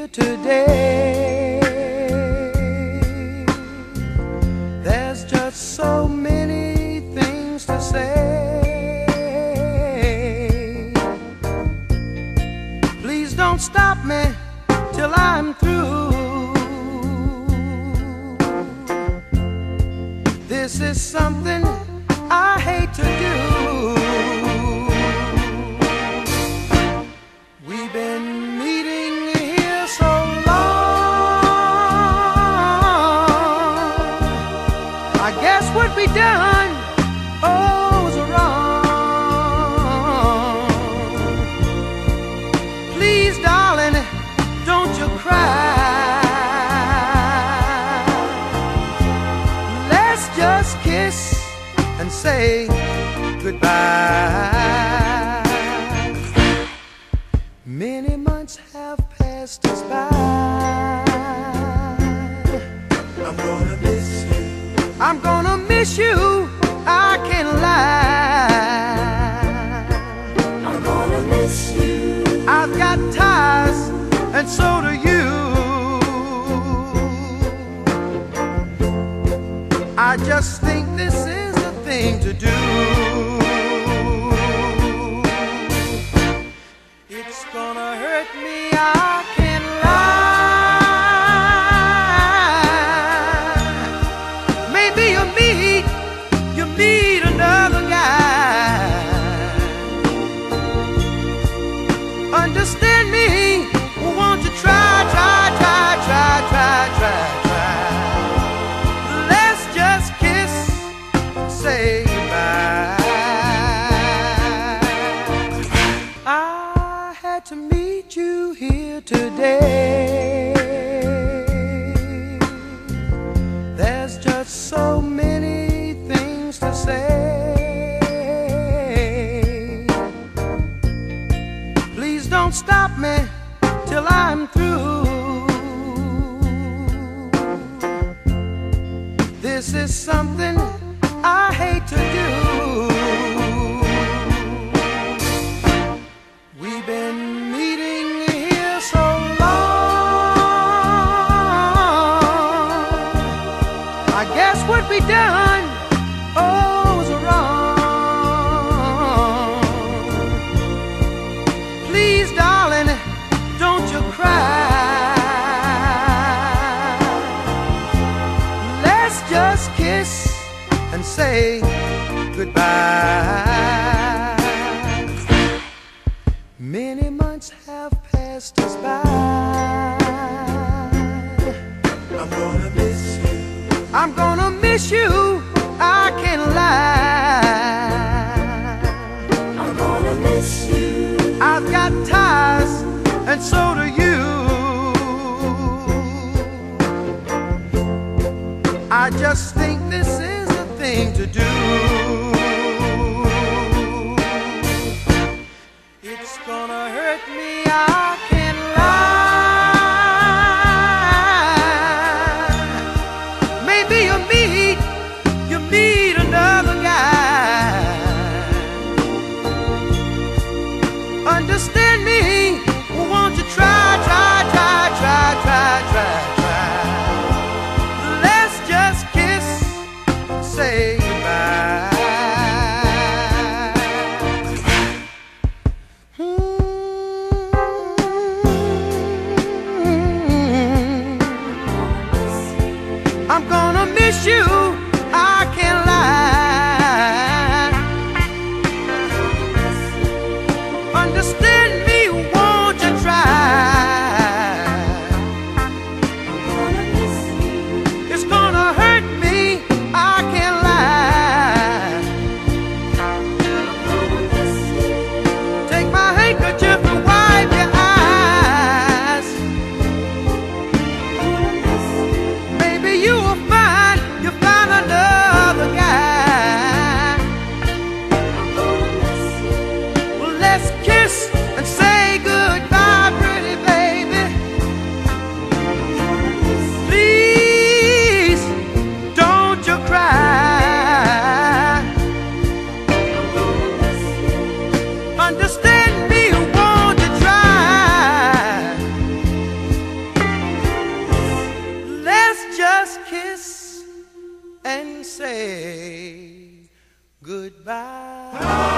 here today. There's just so many things to say. Please don't stop me till I'm through. This is something I hate to do. We've been meeting here so long. I guess what we done, oh, was wrong. Please, darling, don't you cry. Let's just kiss and say goodbye. Many months have passed us by. I'm gonna miss you. I'm gonna miss you. I can't lie. I'm gonna miss you. I've got ties, and so do you. I just think this is the thing to do. It's gonna hurt me, I can't lie. Maybe you meet another guy. Understand me, won't you try. Let's just kiss, say goodbye. I had to meet you here today. There's just so many things to say. Please don't stop me till I'm through. This is something I hate to do. We've been meeting here so long. I guess what we done, oh, was wrong. Please, darling, don't you cry. Let's just kiss and say goodbye. Many months have passed us by. I'm gonna miss you. I'm gonna miss you. I can't lie. I'm gonna miss you. I've got ties, and so do you. I just think this is the thing to do. It's gonna hurt me, I can't lie. Maybe you meet another guy. Understand me, won't you try. Let's just kiss, say goodbye. say goodbye.